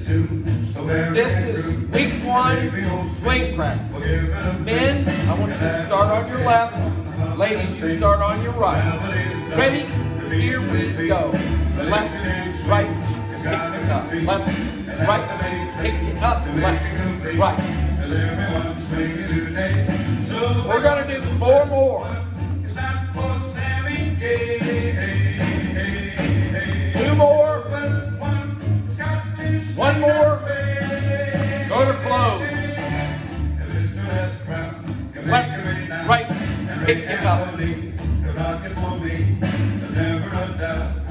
This is week 1 swing practice. Men, I want you to start on your left. Ladies, you start on your right. Ready? Here we go. Left, right, pick it up. Left, right, pick it up. Left, right. We're going to do 4 more. 2 more. 1 more. Go to close. Left, right, pick it up.